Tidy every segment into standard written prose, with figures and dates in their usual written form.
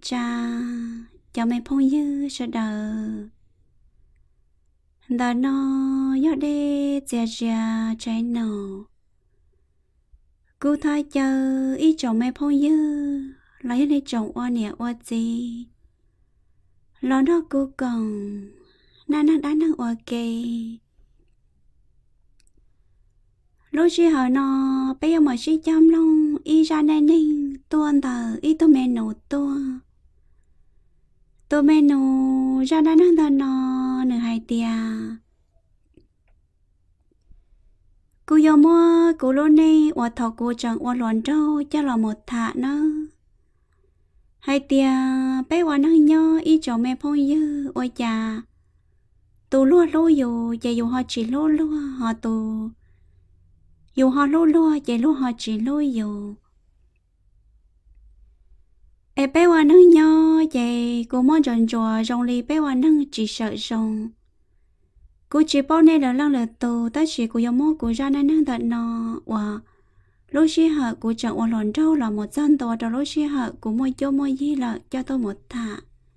cha cho mẹ phong dư sợ đờ đờ nó gió đê chè chè trái nổ cô thay chờ ý chồng mẹ phong dư lấy đi chồng oa nè oa gì lo đó cô còn na na đã năng oa kê lúc chị hỏi nó bây giờ mà chị chăm long y ra nên ninh tuôn tờ y tô mẹ nổ tô mẹ nổ ra đã năng tờ nó nửa hai tia cô yêu mua cô lô nê oa thọ cô chẳng oa loạn trâu cho là một thả nó hai tia bé oa năng nho y cho mẹ phong dư ôi chà tù lúa lúa dù họ chỉ lúa lúa họ tù dù họ lúa lúa chạy lúa họ chỉ lúa dù em bé hoa nâng nho chạy cô muốn tròn trò rong li bé hoa nâng chỉ sợ rong cô chỉ bao nay là lăng là tù ta chỉ cô yêu mua cô ra nên nâng tận nó và lúc xí hở cô chẳng ổn lòn trâu là một dân tòa đó lúc xí hở cô mua cho mua gì là cho tôi một thả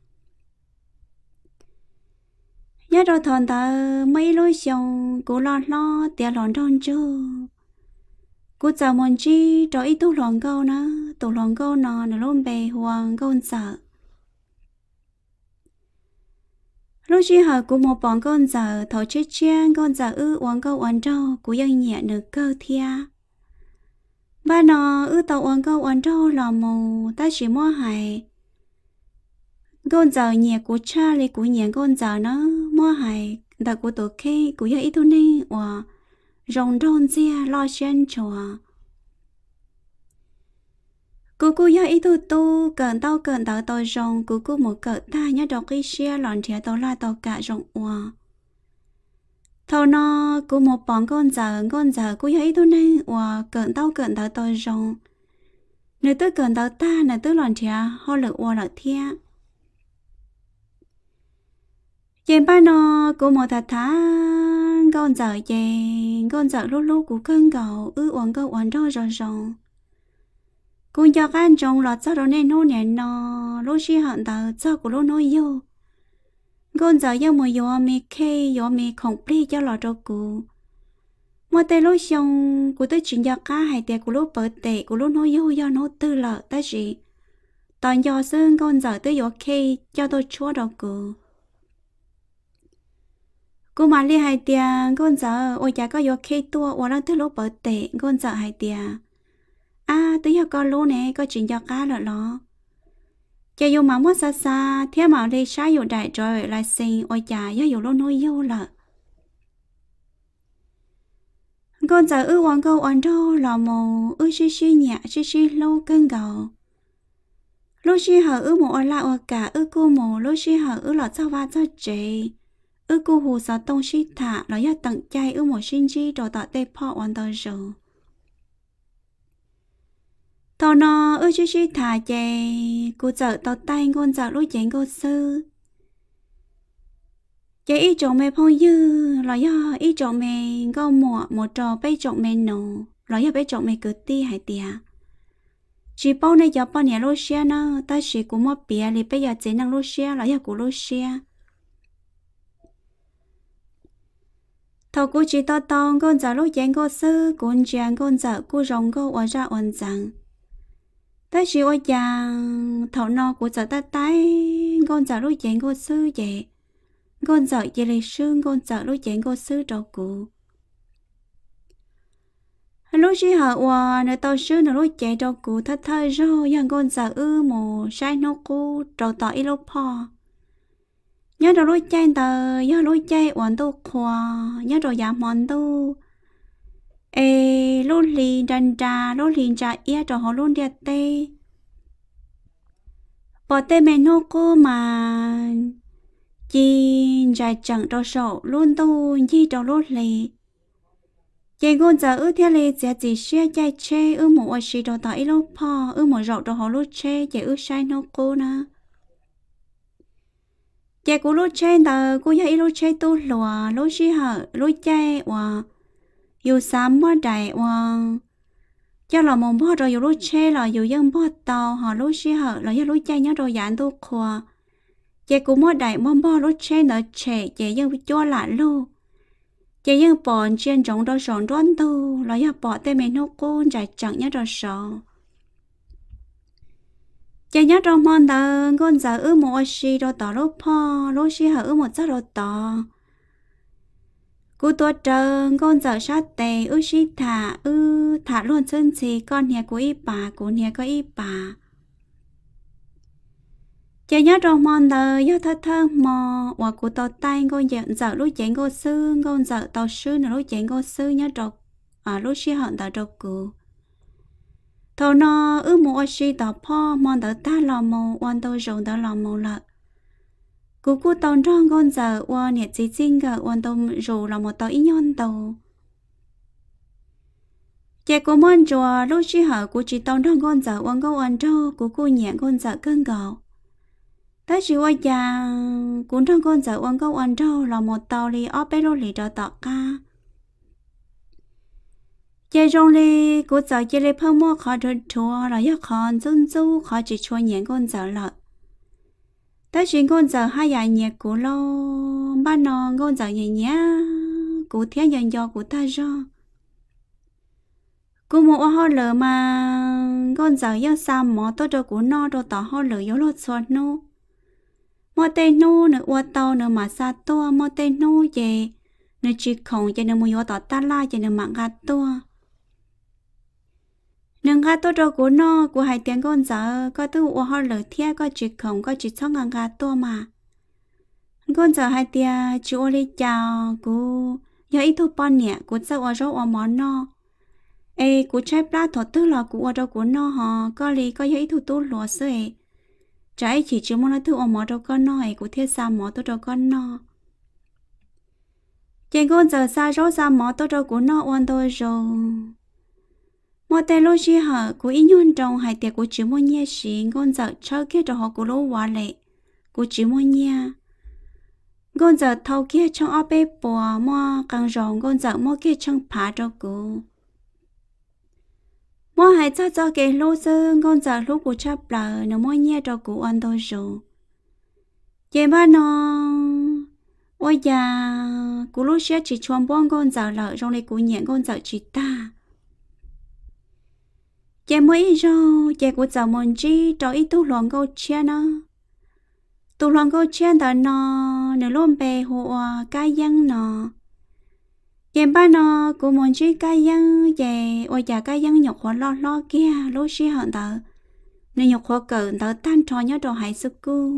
nhớ rồi thằng ta mấy lối xong cô lo tiền lòn tròn chưa cô chào mòn chi cho ít tu lòng câu nó luôn bề hoàng con sợ lúc chị hỏi cô một bọn con sợ thọ chết chen con sợ uống câu uống trâu cô yên nhẹ nửa cơ thia ba nó tàu uống câu uống trâu là mù ta chỉ mua hài con sợ nhẹ của cha lấy của nhẹ con sợ nó mua hài đặc của tổ kê của yên ít tu nên và rồng rôn ria lo chen chùa cô ya ít tu cẩn tao tao rong cô một cỡ ta nhớ đọc cái xe lòn thìa tao la tao cả rong hòa thầu nó cô một bọn con giờ cô ya ít tu này hòa cẩn tao tao rong nếu tôi cẩn tao ta nếu tôi lòn thìa họ lực hòa lực thia trên ba nó cô một thà con giờ lúc của cơn gạo uống câu uống rau rong cô cho các anh chồng lọt sau đó nên nó nè nó lúc xí hận tờ sau của lúc nó yêu con giờ yêu mà yêu mẹ kê yêu mẹ không đi cho lọt đâu cô mà tới lúc xong cô tới chuyện cho cá hay tiệc của lúc bớt tệ của lúc nó yêu do nó tư lợ ta gì toàn do xương con giờ tới yêu kê cho tôi chúa đâu cô mà đi hay tiệc con giờ ôi chả có yêu kê tua hoặc là tới lúc bớt tệ con giờ hay tiệc tôi hiểu con luôn nè, có chuyện cho cá rồi đó. Cha yêu mà mất xa, thế mà đi sai yêu đại rồi lại xin, ôi chà, yêu luôn nói yêu là. Con giờ hoàng câu oan đâu là mồ, xí nhẹ, xí lâu cơn gầu. Lúc xí hở một la cả, cô mồ, lúc xí hở lọt sao va sao chế. Cô hù sao tông xí thả, là do tặng chay một xin chi rồi tạo tê phọ oan tờ rồi. Tao nó chứ thả chè cô sợ tao tay con sợ lúc chén cô sư chè ý chồng mẹ phong dư là do ý chồng mẹ câu một trò bé chồng mẹ nổ là do bé chồng mẹ cứ ti hay tìa chỉ bao này cho bao nhiêu lô xe nó ta chỉ cũng mất bia thì bây giờ chỉ năng lô xe là do của lô xe thầu cô chỉ tao con sợ lúc chén cô sư con chàng con sợ cô rồng cô ở ra ổn rằng ta chỉ ôi chàng thầu no của sợ ta tái con sợ lúc chén cô sư vậy con sợ về lịch sương con sợ lúc chén cô sư trâu cụ lúc chỉ hỏi qua nơi tao sư nơi lúc chén trâu cụ thất thời rồi nhưng con sợ mồ sai nó cô trâu tao ít lúc po nhớ rồi lúc chén tờ nhớ lúc chén hoàn tu khoa nhớ rồi giảm hoàn tu lúc liền trà ia cho họ luôn đẹp tê bỏ tê mẹ nô cô mà chi dài chẳng cho sổ luôn tu chi cho lốt lì chị con giờ theo lì sẽ chỉ xe chạy chê một ở xí cho tao ít lúc po một rậu cho họ lốt chê chị sai nô cô nè chị cô lốt chê tờ cô dạy lốt chê tu lùa lốt xí hở lốt chê và yêu sắm quá đại và cho là mồm bò rồi lúc che là dù dân bò tàu họ lúc xí hở là lúc chơi nhớ rồi dán tu khoa chị cũng mua đại mồm bò lúc che nở trẻ chị dân cho lại luôn chị dân bỏ trên trống đó sòn đoán tu là giờ bỏ tay mình nó côn chạy chẳng nhớ rồi sợ chị nhớ trong mòn tờ con giờ một xí rồi tỏ lúc xí hở một chút rồi tỏ cú tua trơn con giờ sát tề xí thả luôn chân gì con nhà của y bà của nhà có y bà chị nhớ trong mòn tờ nhớ thơ mò hoặc của tàu tay con giờ lúc chén con sư con giờ tàu sư nữa lúc chén con sư nhớ trọc lúc xí hận tờ trọc cụ thầu nó một xí tàu po mòn tờ ta lò mồ quan tôi rộng tờ lò mồ lợ cú tàu trong con giờ qua nhiệt chỉ xin cả quan tôi dù là một tàu ít nhon tàu chị của mòn chùa lúc xí hở của chị tàu trong con giờ quan câu ăn trâu của cô nhẹ con giờ cơn gạo tới chiều qua già cũng trong con giờ quan câu ăn trâu là một tàu li ở bên lì cho tọt ca chị trong li của giờ chị li phong mua khó được chùa là do khó dân du khó chỉ chùa nhẹ con giờ lợ tới chuyện con giờ hai dài nhẹ của lo ba non con giờ nhẹ nhẹ của thiên dần do của ta do cô một họ lỡ mà con giờ do sao mỏ tôi cho của nó cho tỏ họ lỡ yếu lót xoát nó mỏ tên nó nữa qua tàu nữa mà xa to mỏ tên nó về nữa chỉ không cho nên mua yếu tỏ ta la cho nên mạng gạt to nâng gạt to cho của nó của hai tiếng con giờ có thứ qua họ lỡ thia có chỉ không có chỉ xong ngang gạt to mà con giờ hai tia chú đi chào cô giờ ít thu bao nhẹ của sao ở đâu ở món nó ê của trái pla thọ tư là của ở đâu của nó họ có lý có giờ ít thu tu lúa sữa trái chỉ chưa muốn nói thứ ở món đâu con nó ấy của thiết sao món tôi đâu con nó trên con giờ xa rõ sao món tôi đâu của nó oan tôi rồi một tay lô chi hở của ít nhon trong hai tia của chỉ muốn nhẹ xí con giờ chơi kia cho họ của lô hòa lệ của chỉ muốn nhẹ con giờ thâu kia trong áo bê bò mua càng rộng con giờ mua kia trong phá cho cô mua hai cho cái lô sơ con giờ lúc của chắp lờ nó mua nhẹ cho cô ăn thôi rồi vậy ba nó ôi già cô lúc sẽ chỉ chọn bón con giờ lợ trong này cô nhẹ con giờ chỉ ta vậy mấy rồi vậy cô giờ muốn chi cho ít tu lòng câu chia nó tụ lòng câu chuyện đó nó luôn bề hộ cái dân nó em ba nó cũng muốn chơi cái dân về ôi già cái dân nhọc khó lo kia lúc xí hận tờ nên nhọc khó cỡ tờ tan trò nhớ đồ hãy sức cu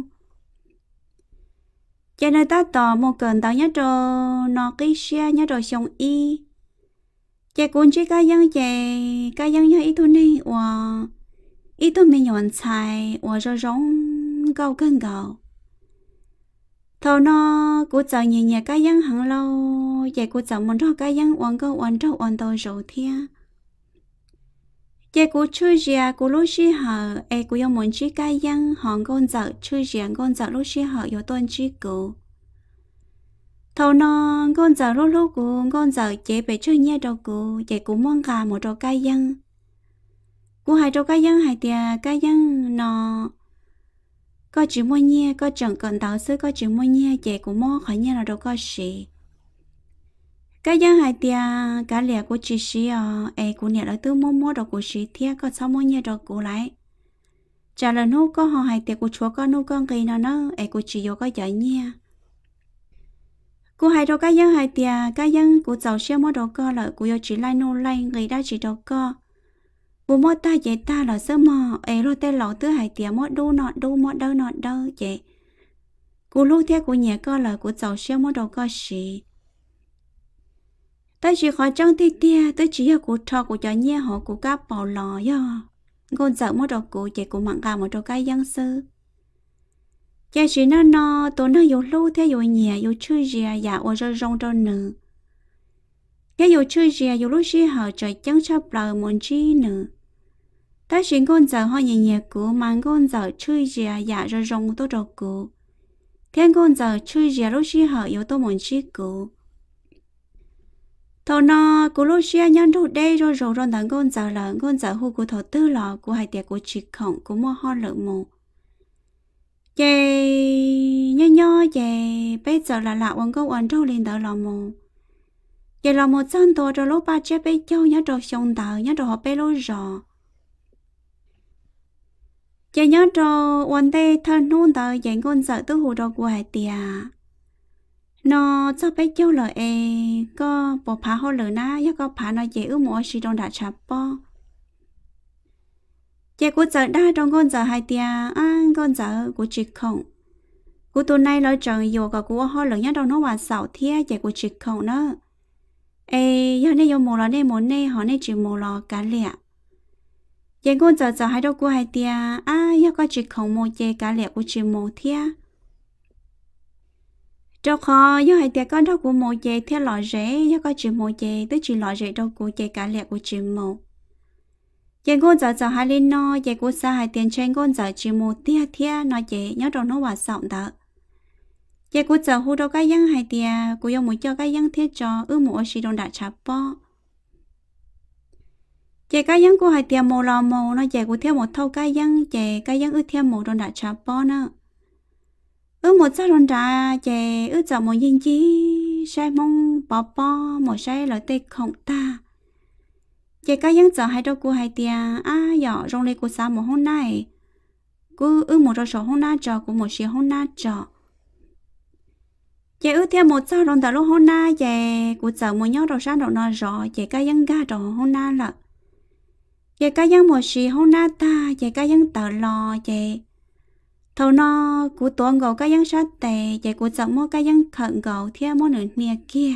cho nên ta tỏ một cỡ tờ nhớ đồ nó cái xe nhớ đồ xong y chạy cũng chơi cái dân về cái dân nhớ ít thôi này ít thôi mình nhọn xài rồi giống câu cơn gạo thầu nó cũng chờ nhẹ nhẹ cái dân hàng lâu vậy cũng chờ muốn cho cái dân uống câu uống trâu uống tàu rượu thia vậy cũng chơi gì cũng lúc xí hở ai cũng yêu muốn chơi cái dân hàng con giờ chơi gì con giờ lúc xí hở yêu tuân chơi cụ thầu nó con giờ lúc cũng con giờ chế về chơi nhẹ đâu cụ vậy cũng muốn gà một trâu cái dân cũng hai trâu cái dân hai tia cái dân nó có chỉ mua nhẹ có chẳng cần tao xứ có chỉ mua nhẹ chị cũng mua khỏi nhẹ là đâu có gì cái giá hai tia cả lẻ của chị xí ấy của nhẹ là từ mua đồ của chị thia có sao mua nhẹ đồ của lại trả lời nô có họ hai tia của chúa có nô con cây nó ấy của chị vô có giải nhẹ của hai đồ cái giá hai tia cái giá của giàu xe mua đồ co là của yêu chỉ lại nô lại người đã chỉ đồ co bố mót ta vậy ta là sớm mò ấy rồi tên lẩu tứ hải tiệm mót đu nọ đâu vậy cô lúc theo của nhà con là của giàu xe mót đầu có gì ta chỉ khỏi trong tia tới chỉ là của trò của cho nhẹ họ của các bảo lò do con dạo mót đầu của chị của mạng gà một đầu cái dân sư cha chỉ nó tụi nó dù lưu theo dù nhà dù chơi gì dạ ở rong cho nữ cái dù chơi gì dù lúc xí họ trời chẳng chấp lời muốn chi nữa ta chỉ con giờ họ nhẹ nhẹ của mang con giờ chơi gì dạ rồi rong tôi đầu của thiên con giờ chơi gì lúc xí họ yếu tôi muốn chi của thầu nó cú lúc xia nhăn rút đây rồi rồi rồi tận con giờ hu cú thầu tư lò cú hai tiệt cú chỉ khổng cú mua ho lợn mù vậy nho vậy bây giờ là lạ quăng câu ăn trâu lên đỡ lò mù vậy là một dân tổ rồi lúc ba chết bây châu nhớ rồi xong tờ nhớ rồi họ bây lô rò vậy nhớ rồiวันđây thân nôn tờ vậy con giờ tư hù rồi của hai tiệt nó cho bé châu lời có bỏ phá hồ lời na ya có phá nó dễ ước mua xí trong đã chập po chị của giờ đa trong con giờ hai tia con giờ của chị không của tuần này lời trời dù có của hồ lời nhá đâu nó hoàn sầu thia chị của chị không nữa giờ này dùng một lò này một này họ này chỉ một lò cả lẹ chị con giờ hai đâu của hai tia ya có chị không một chị cả lẹ của chị một thia cho khó do hai tiệt con đâu của một chị theo lọ rễ do có chuyện một chị tới chuyện lọ rễ đâu của chị cả lẹ của chuyện một chị con giờ hai lên no chị của xa hai tiền trên con giờ chuyện một tia thia nó chị nhớ đâu nó hoạt sọng đó chị của giờ hú đâu cái dân hai tiệt của yêu một cho cái dân thiết cho một xí đông đã chập po chị cái dân của hai tiệt một lò một nó chị của theo một thâu cái dân chị cái dân theo một đông đã chập po nữa một saoron ra chè chọn một dinh chí sai mong bỏ po một sai lợi tê không ta chè cá dân chọn hai đôi của hai tia dọ trong đây của sao một hôm nay cứ một số hôm nay trò của một xíu hôm nay trò chè theo một sao ron ta lúc hôm nay chè của chọn một nhớ đầu sáng đầu nọ rõ chè cá dân ga đầu hôm nay là chè cá dân một xíu hôm nay ta chè cá dân tờ lò chè thầu nó của tuần gầu cái dân sát tệ chạy của chồng mua cái dân khẩn gầu theo mua nửa nia kia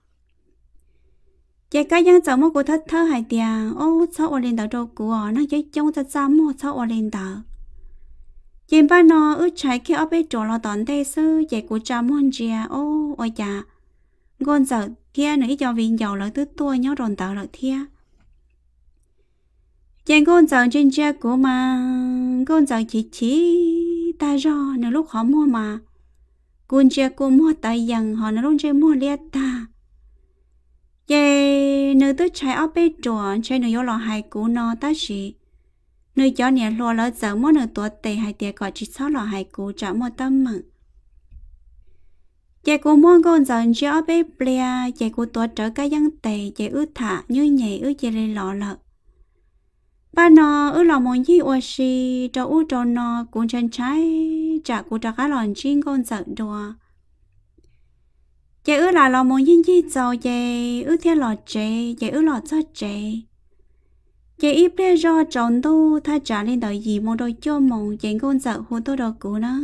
chạy cái dân chồng mua của thất thơ hai tiền sao ở lên tàu đâu của nó chơi chung cho sao mua sao ở lên tàu trên ba nó chạy kia ở bên chỗ là tòn tê sư chạy của cha mua gì ôi chà con giờ kia nữa cho viên dầu lại tới tôi nhớ đồn tàu lại thia chạy con giờ trên cha của mà con giờ chỉ ta do nếu lúc họ mua mà con chia cô mua tại dần họ nó luôn chơi mua liệt ta vậy nếu tôi chạy ở bên chỗ chơi nếu lò hai cú nó ta chỉ nếu cho nhà lò lỡ giờ mua nửa tuổi tệ hai tiệt gọi chỉ sáu lò hai cú trả mua tâm mừng vậy cô mua con giờ chơi ở bên bia vậy cô tuổi trở cái dân tệ vậy thả như nhảy chơi lên lò lợ ba nó lòng một gì ô xì cho nó cũng chân trái chả cũng chả cái lòn chim con giận đùa chị là lòng một gì giàu chị theo lọ chị lọ cho chị ít bây giờ chọn tu thay trả lên đời gì một đôi cho mong chị con giận hôn tôi đồ cũ nó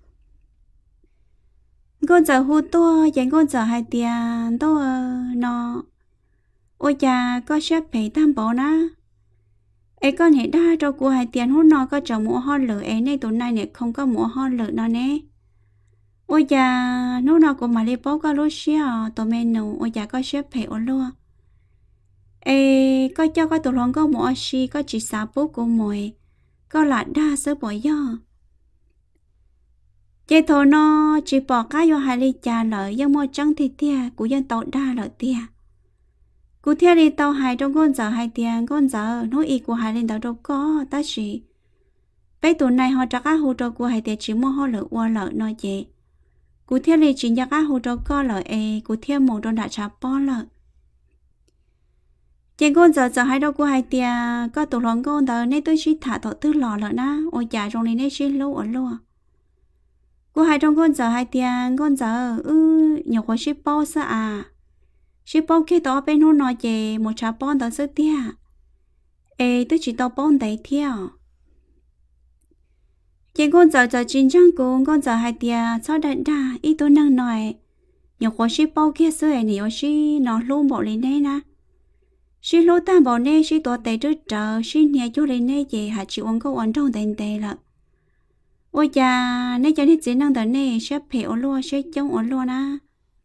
con giận hôn tôi chị con giận hai tiền tôi nó ôi cha có xếp phải tam bảo na con hiện đa cho của hai tiền hút nó có chồng mua ho lửa này tụi này này không có mua ho lửa nó nè ôi già nó cũng mà đi bóc cái lô xia tụi mình nấu ôi già có xếp phải ổn luôn có cho có tụi lòng có mua xi có chỉ xả bố của mồi có là đa số bỏ do chế thổ nó chỉ bỏ cái vô hai ly trà lợi dân mua trắng thì tia của dân tàu đa lợi tia cụ theo đi tàu hai trong con giờ hai tiền con giờ nói ý của hai lên tàu đâu có ta chỉ bây tuần này họ trả các hồ trò của hai tiền chỉ mua họ lỡ qua lỡ nói vậy cụ theo đi chỉ trả các hồ trò có lỡ cụ theo một đòn đã trả po lỡ trên con giờ hai đâu của hai tiền có tụ lòng con tàu nên tôi chỉ thả tàu tư lò lỡ na ôi già trong này nên chỉ lâu ở luôn của hai trong con giờ hai tiền con giờ nhiều khó ship po sao ship bao kia tao bên nó nói về một trà bón tao rất tia tôi chỉ tao bón đấy theo trên con giờ chính trang của con giờ hai tia sao đại đa ít tôi năng nói nhiều khó ship bao kia xưa nhiều shi nó luôn bỏ lên đây nè shi lô ta bỏ nè shi tao tệ trước chờ shi nhà chú lên nè về hạt chịu ăn câu ăn trong tiền tệ là ôi cha nè cho nên chỉ năng tao nè ship phèo luôn ship chống ăn luôn á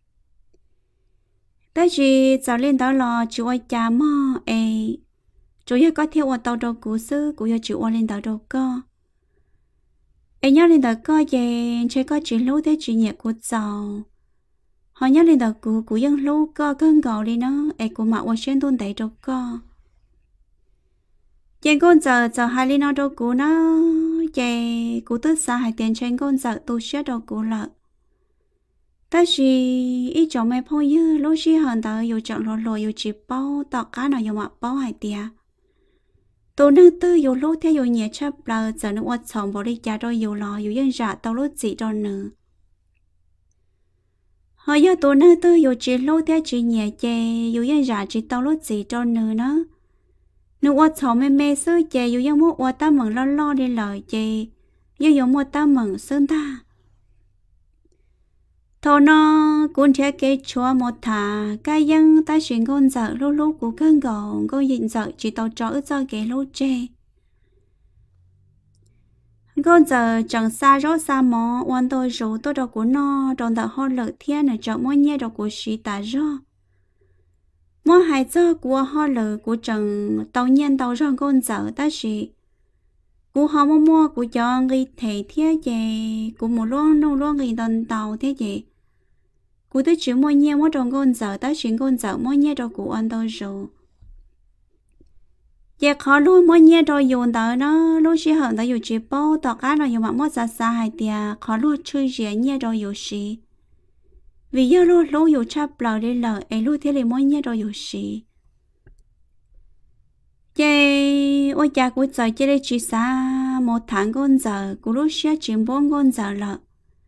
tại vì giờ lên đó là chú ơi cha mò chú ấy có theo ở tàu đồ cũ xưa của chú ở lên tàu đồ co nhớ lên tàu co về chơi có chuyện lối thế chuyện nhẹ của giàu họ nhớ lên đầu cụ dân lú co cơn gạo đi nó ai cụ mặc qua xuyên tôn tệ đâu co chị con giờ hai lên nó đâu cụ nó chị cụ tức xa hai tiền trên con giờ tu sửa đâu cụ lợ ta chỉ ít chỗ mày phong dư lúc chỉ hơn tờ yêu chọn lò yêu chỉ bao tọt cá nào yêu mặc bao hai tiền tôi nâng tư yêu lúc theo yêu nhẹ chấp là giờ nó quật sống bỏ đi cha đôi yêu lò yêu dân giả tao lúc gì đó nữa họ giờ tôi nâng tư yêu chỉ lúc theo chỉ nhẹ chè yêu dân giả chỉ tao lúc gì đó nữa nó nếu quật sống mê mê sư chè yêu dân mua quật ta mừng lo đi lời chè yêu mua ta mừng sơn ta thọ nó cũng sẽ kể chúa một thà cái dân ta chuyển con dở lúc của cơn gò con dịnh dở chỉ tao cho ước cho cái lúc chê con giờ chẳng xa rõ xa mò hoàn tôi rủ tôi đâu của nó đòn đỡ ho lợi thiên ở chợ mỗi nhé đâu của sĩ ta rõ mỗi hai giờ của ho lợi của chẳng tàu nhiên tàu rõ con giờ ta sĩ của họ mua của cho người thể thế gì của một luôn nô luôn người đòn tàu thế gì cụ tới chuyện mỗi nhé mỗi trong con giờ ta chuyện con giờ mỗi nhé đâu của anh tôi rủ giờ khó luôn mỗi nhé rồi dùng tới nó lúc xí hận tới dùng chỉ bao tọt cá nó dùng mà mất xa xa hai tia khó luôn chơi gì nhé rồi dùng xí vì giờ lúc dùng chắp lờ đi lờ ấy lúc thế là mỗi nhé rồi dùng xí chơi ôi cha của trời chơi đây chỉ xa một tháng con giờ của lúc xí chỉ 4 con giờ lợ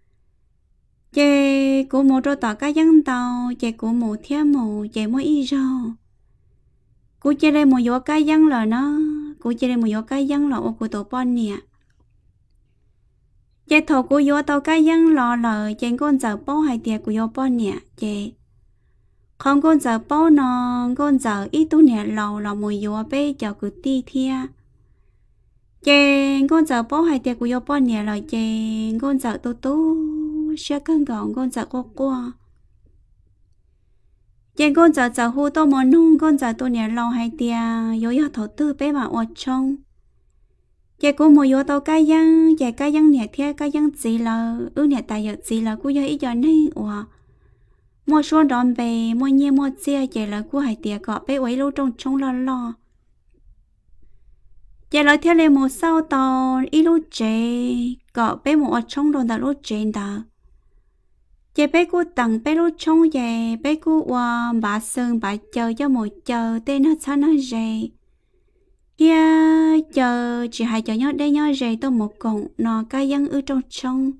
chơi của một trò tọt cá dân tàu chơi của một thiên một chơi mỗi ít rồi cô chơi đây một vô cái dân là nó cô chơi đây một vô cái dân là ô của tổ bon nè chơi thầu cô vô tàu cái dân là chơi con giờ bao hai tiệt của vô bon nè chơi không con giờ bao nó con giờ ít tu nè lầu là một vô bé cho cứ ti thia chơi con giờ bao hai tiệt của vô bon nè là chơi con giờ tu sẽ cân gọn con giờ qua chị con giờ hú tô món nung con giờ tôi nhớ lâu hay tia yếu thổ tư bé mà ở trong chị cũng mua yếu tàu cái dân chị cái dân nhẹ thế cái dân gì là nhẹ tài giờ gì là cũng giờ ít giờ này mua số đòn bè mua nhẹ mua xe chị là cũng hay tia cọ bé ấy lâu trong lo chị nói theo lên một sau tàu ít lúc chị cọ bé một ở trong đòn đã lúc chị đã chị bé cô tặng bé lúc trong về bé cô qua bà sơn bà chờ cho một chờ tên nó sao nó rề kia chờ chỉ hai chờ nhau đây nhau rề tôi một cọng nó cái dân ở trong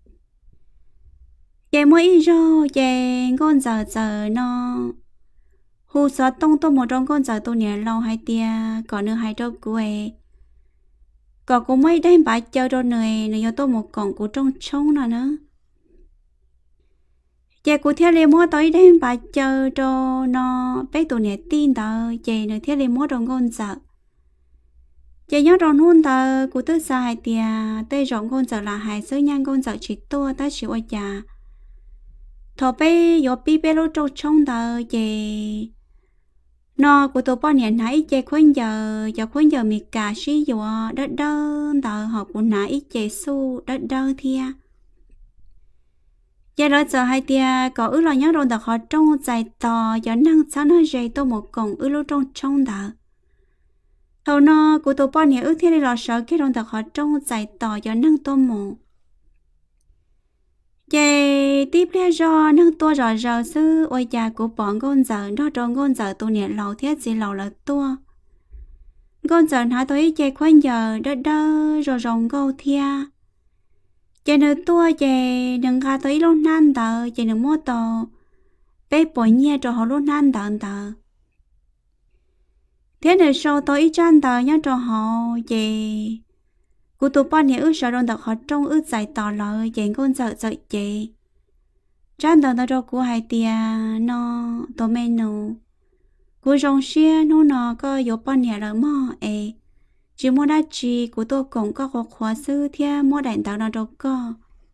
chị mới rồi chị con giờ nó hù sợ tông tôi một trong con giờ tôi nhẹ lâu hai tia còn nữa hai đâu của em còn cũng mấy đây bà chờ rồi này nó tôi một cọng của trong nào nữa chị cụ theo liền mua tới đêm bà chờ cho nó bé tụi này tin tờ chị nữa theo liền mua đồng con sợ chị nhớ rồi hôn tờ cụ tư sai tia tây rộng con sợ là hai sứ nhang con sợ chỉ tua ta chịu ở nhà thọ bé yo pi bé lô trâu trong tờ chị nó của tụi bọn này nãy chị khuyên giờ mi cả xí dùa đất đơn tờ họ cũng nãy chị su đất đơn thia giờ đó giờ hai tia có ước là nhớ rồi đặc họ trong dài to giờ năng sáng hơi dày tôi một cổng ước lúc trong đỡ hầu nó của tôi bao nhiêu ước thế này là sợ cái rồi đặc họ trong dài to giờ năng tôi một vậy tiếp theo do năng tôi rồi sư ôi cha của bọn con giờ đó trong con giờ tôi nhẹ lầu thế gì lầu là tôi con giờ hả tôi chơi khoan giờ đó rồi rồng câu thia chị nữ tua chị đừng ra tới luôn nan tờ chị đừng mua tờ bé bội nhẹ cho họ luôn nan tờ thế này sau tôi ít chan tờ nhá cho họ chị của tụi bọn này ước sợ đông đặc họ trong ước giải tỏ lời chị con sợ chị chan tờ cho của hai tia nó tụi menu của rong xe nó có yếu bọn này là mò chỉ mua đá chi của tôi cũng có học khóa sư theo mua đèn tàu nó đâu có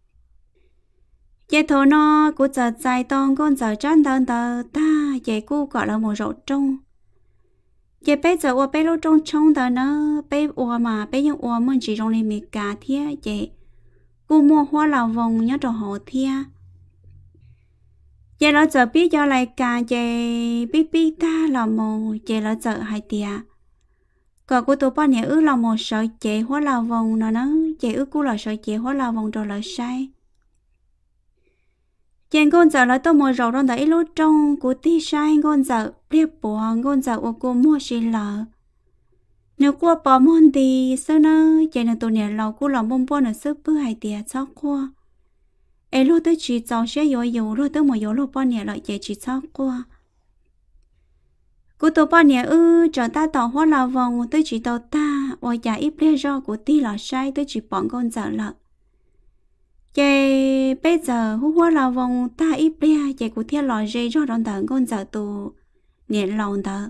vậy thôi nó của giờ dài tông con giờ trăn tờ ta vậy cô gọi là một rổ trong vậy bây giờ qua bé lô trong tờ nó bé qua mà bé những qua mình chỉ trong này mình cả thế vậy cô mua hoa lào vòng nhớ cho họ thia giờ nó giờ biết cho lại cả chị biết biết ta là một chị nó giờ hai tia còn cô tụi bao nhiêu ước là một sợi chị hóa là vòng nó chị ước cô là sợi chị hóa là vòng rồi là sai chị con giờ là tôi mua rau đó đấy lúc trong cô tí sai con giờ biết bỏ con giờ của cô mua xí lợ nếu qua bỏ món thì sao nó chị nó tụi này lâu cô làm bông bông ở sức bữa hai tia chắc qua em lúc tới chỉ cháu sẽ dỗ rồi tới một dỗ lúc bao nhiêu lại chị chỉ chắc qua cô tổ bao nhiêu trở ta tỏ hóa là vòng tới chỉ tàu ta và giả ít lẽ do của ti là sai tới chỉ bọn con giờ lợ chị bây giờ hú hóa là vòng ta ít lẽ chị của thiên lò dây do đón tờ con giờ tù niệm lòng tờ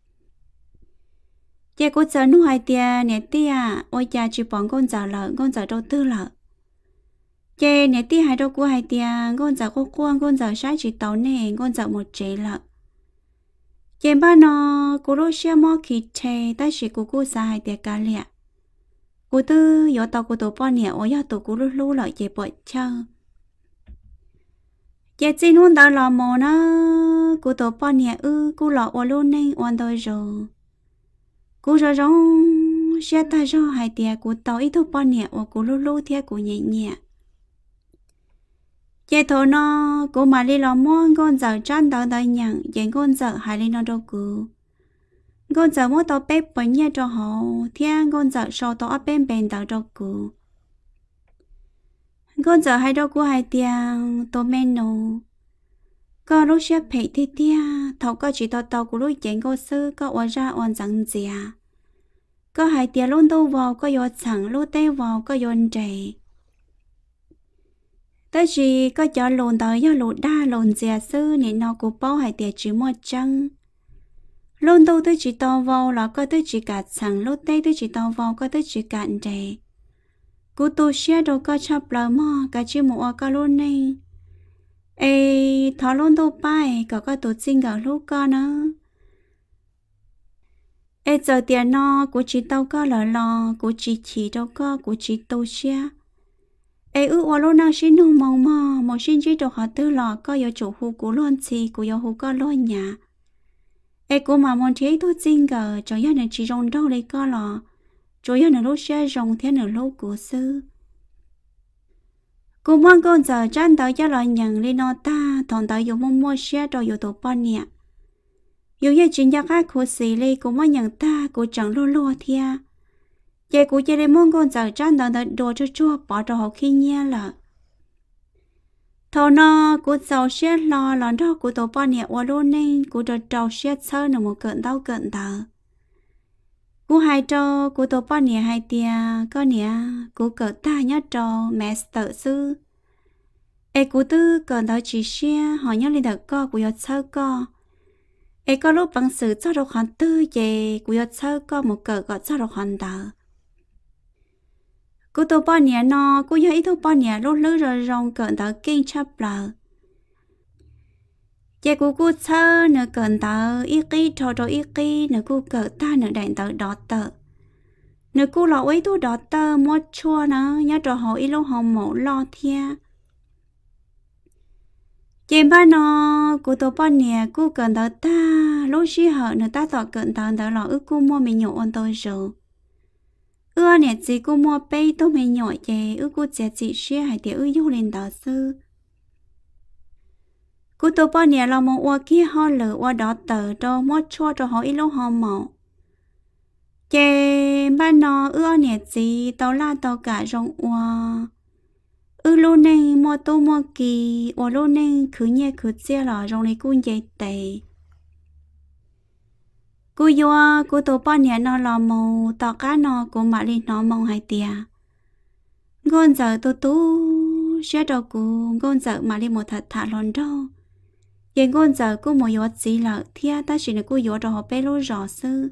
chị của giờ nu hai tia niệm tia và giả chỉ bọn con giờ lợ con giờ đâu tư lợ chị niệm tia hai đâu của hai tia con giờ có quan con giờ sai chỉ tàu nè con giờ một chế lợ chị ba nó cô đôi xe mò khi chơi ta chỉ cô sai để cả lẹ cô tư yếu tàu cô tổ bao nhiêu ở yếu tàu cô lúc lúc lại chị bận chơi chị chỉ muốn đào lò mò nó cô tổ bao nhiêu cô lọ ở luôn nên hoàn đời rồi cô rồi rong xe ta cho hai tiệt cô tàu ít thôi bao nhiêu ở cô lúc lúc theo cô nhẹ nhẹ chị thổ nó cô mà đi làm món con giờ chán đỡ đỡ nhận chị con giờ hai đi nó đâu cứ con giờ muốn tao bếp bánh nhẹ cho họ thiên con giờ sau tao áp bên bên tao đâu cứ con giờ hai đâu có hai tiền tao men nô con lúc xếp phải thì tia thầu có chỉ tao của lúc chén có sư có ở ra on rằng gì à có hai tiền luôn đâu vào có vô chẳng lúc tê vào có vô trẻ tới chỉ có cho lồn tới do lột đa lồn dè sư nên nó cũng bao hai tiền chỉ một trăng lồn đâu tới chỉ tao vào là có tới chỉ cả chẳng lúc tê tới chỉ tao vào có tới chỉ cạn trẻ cô tu xe đâu có chấp lời mò cả chỉ một cái luôn này ê thọ lồn đâu bay có tu xin cả lúc con nữa ê giờ tiền nó của chỉ tao có lời lo của chỉ đâu có của chỉ tu xe ê qua lúc nào xin nung mong mò một xin chỉ đồ họ tư lò có yêu chủ hú của luôn chi của yêu hú có luôn nhà ê cô mà muốn thấy tôi xin gờ cho yêu này chỉ rong đâu lấy có lò cho yêu này lúc xe rong thế này lúc của sư cô muốn con giờ chán tới cho lời nhận lên nó ta thằng tới dùng mong mua xe rồi dùng tổ bao nhẹ yêu yêu chuyện gia khác của xì li cô muốn nhận ta cô chẳng lo lo thia chị của chị lấy món con giờ chán tới đồ cho chua bỏ đồ học khi nhẹ là thằng nó cô giàu xe lo lon đó cô tổ bao nhẹ qua luôn nên cô được trâu xe sơ là một cận tờ cô hai trâu cô tổ bao nhẹ hai tia có nhẹ cô cỡ ta nhớ trâu mẹ tự sư ê cô tư cỡ đó chỉ xe họ nhớ lên được co của giọt sơ co ê có lúc bằng sự cho được hoàn tư về của giọt sơ co một cỡ gọi cho được hoàn tờ cô tổ bao nhẹ nó cô nhớ ít thôi bao nhẹ lúc lưới rồi rong cỡ đó kinh chấp lờ chị cô sơ nửa cỡ đó ít kí cho rồi ít kí nửa cô cỡ ta nửa đèn tờ đỏ tờ nửa cô lọ ấy tôi đỏ tờ mua chua nó nhớ cho họ ít lúc họ mổ lo thia chị ba nó cô tổ bao nhẹ cô cỡ đó ta lúc xí hở nửa ta tỏ cỡ đó lọ ước cô mua mình nhổ ôn tôi rồi nè chị cô mua bay tôi mình nhỏ chè cô chè chị xe hay thì du lên đó sư cô tôi bao nhiêu là một qua kia ho lửa qua đó tờ cho mót chua cho họ ít lâu họ mỏ chè ba nó nè chị tao la tao cả rong qua luôn này mua tô mua kỳ luôn này cứ nhẹ cứ xe là rong này cũng dễ tệ cô vô cô tổ bao nhiêu nó là màu tao cá nó của mà lên nó mong hai tia con giờ tôi tú xe đầu của con giờ mà lên một thật thà lon đâu vậy con giờ cô một yếu gì là thia ta chỉ là cô yếu rồi họ bé lối rõ sư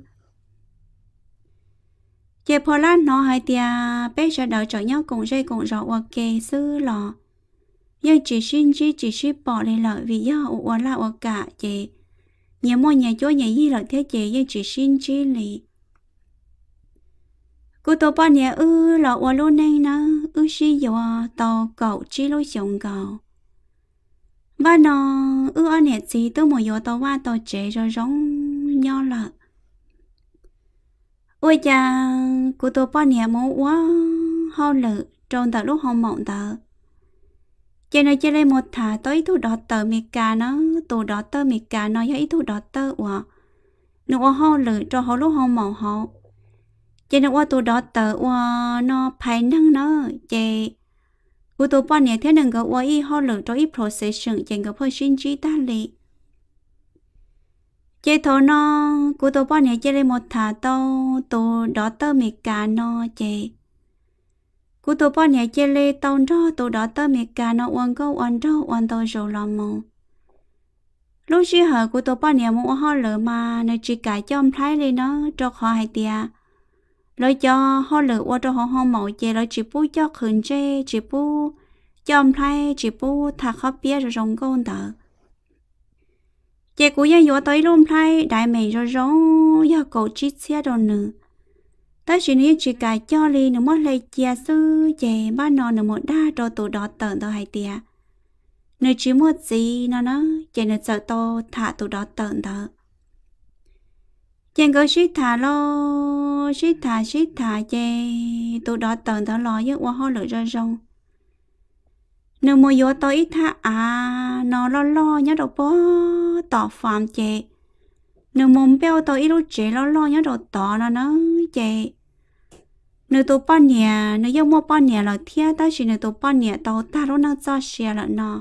vậy phò lan nó hai tia bé sẽ đợi cho nhau cùng dây cùng rõ ok sư lò nhưng chỉ xin bỏ lên lợi vì do ủa là ủa cả chị nhà mua nhà chỗ nhà gì lợi thế chị nhưng chỉ xin chi lì cô tổ ba nhà là ủa luôn này nó xí dọa tàu cậu chi lối chồng cậu ba nó ư ở nè gì tôi một vô tàu qua tàu chế rồi giống nhau là ôi cha cô tôi bao nè muốn quá hao lự trong tờ lúc hông mộng tờ cho nên chơi lên một thả tới thu đọt tờ mì cà nó tụ đọt tờ mì cà nó với ý thu đọt tờ quá nó hao lự cho họ lúc hông mộng họ cho nên qua tụ đọt tờ quá nó phải năng nó chị cô tôi bao nè thế nên cái quá ý hao lự cho ý procession chẳng có phải sinh trí ta lì chơi thọ nó cô tôi bao nè chơi lên một thả tàu tụ đọt tờ mì cà nó chị cú tổ bao nhiêu chơi lê tàu đó tổ đó tơ mẹ cả nó uốn câu uốn đó uốn tàu rồi làm mồ lúc xưa hở cú tổ bao nhiêu mua họ lỡ mà nó chỉ cài cho ông thái lên nó cho họ hay tiệt lỡ cho họ lỡ qua cho họ màu chơi lỡ chỉ bù cho khẩn chơi chỉ bù cho ông thái chỉ bù thà khó biết rồi rong câu tờ chơi cú ya vô tới luôn thái đại mẹ rồi rong ya cậu chít xe đồ nữa ta chỉ nghĩ chỉ cài cho li nó mất lấy chia sư về ba nó nó một đa cho tụ đó tận tao hay tiệt nơi chỉ một gì nó chỉ nó sợ to thả tụ đó tận tao chẳng có shit thả lo shit thả về tụ đó tận tao lo với qua họ lựa ra rong nếu mà vô tới ít thả nó lo nhớ đâu bó tỏ phạm chè nếu mồm béo tới ít lúc chè lo nhớ đâu tỏ nó chè nếu tôi bán nhà nếu yêu mua bán nhà là thiệt ta chỉ nếu tôi bán nhà tao ta nó cho xe là nó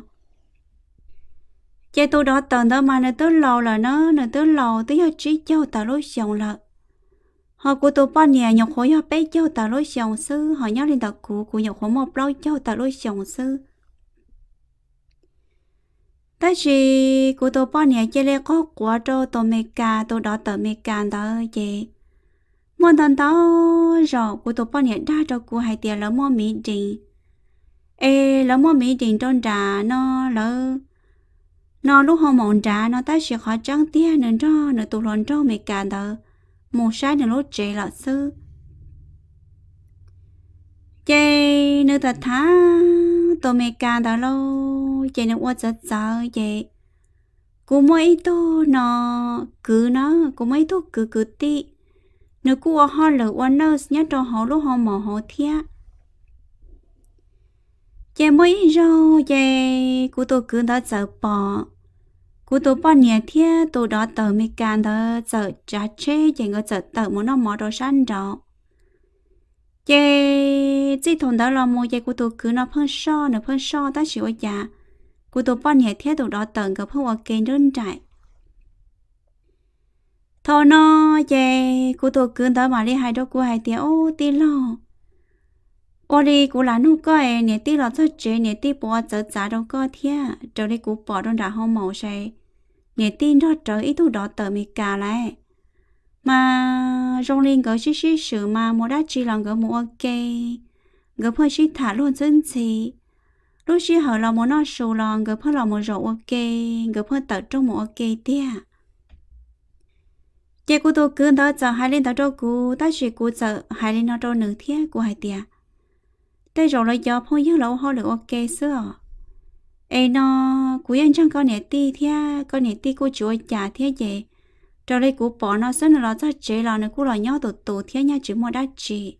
chạy tôi đó tận đó mà nếu tôi lâu là nó nếu tôi lâu tôi yêu chỉ cho ta lối xong là họ của tôi bán nhà nhọc khối họ bé cho ta lối xong sư họ nhớ lên tàu của nhọc khối một lâu cho ta lối xong sư ta chỉ của tôi bán nhà chạy lên có quả cho tôi mẹ cả tôi đó tận mẹ cả đó vậy muốn thằng tao rồi của tụi bọn nhện đa cho cô hai tiền lỡ mua mỹ đình lỡ mua mỹ đình trong trà nó lúc hôm mộng trà nó ta sẽ khó trắng tia nên cho nó tụi lần cho mẹ cả đó một sai nó lúc trẻ là sư chơi nữa thật thà tụi mẹ cả đó lâu chơi nó quá rất sợ vậy cô mấy tô nó cô mấy tô cứ tí nếu cô họ lỡ quan nurse nhớ cho họ lúc họ mò họ thiệt chị mới rồi chị cô tôi cứ đã sợ bỏ cô tôi bỏ nhà thiệt tôi đó tờ mi can đó sợ trả chế chị ngờ sợ tờ muốn nó mò đồ săn đó chị chỉ thằng đó là mua chị cô tôi cứ nó phân so ta chịu trả cô tôi bỏ nhà thiệt tôi đó tờ gặp không ok đơn trải thôi nó về cô tôi cứ tới mà đi hai đứa cô hai tiếng ô tí lo ô đi cô là nụ coi nè tí lo cho chế nè tí bỏ chở trả đâu có thia trở đi cô bỏ trong đã không màu say nè tí đó trở ít thu đó tờ mi cả lại mà rong lên gỡ xí sự mà mua đá chi lòng gỡ mua ok gỡ hơi xí thả luôn chân gì lúc xí hở là mua nó sù lòng gỡ hơi là mua rượu ok gỡ hơi tờ trong mua ok tia chị cô tôi cứ đó giờ hai lên đó cho cô ta chỉ cô giờ hai lên nó cho nữ thiết của hai tia đây rồi lại cho phong dữ lâu ho được ok xưa nó cô yên chẳng có nè ti thia có nè ti cô chúa trả thia vậy rồi đây cô bỏ nó sân nó cho chế là nó cô là nhau tụ thia nha chỉ mua đắt chị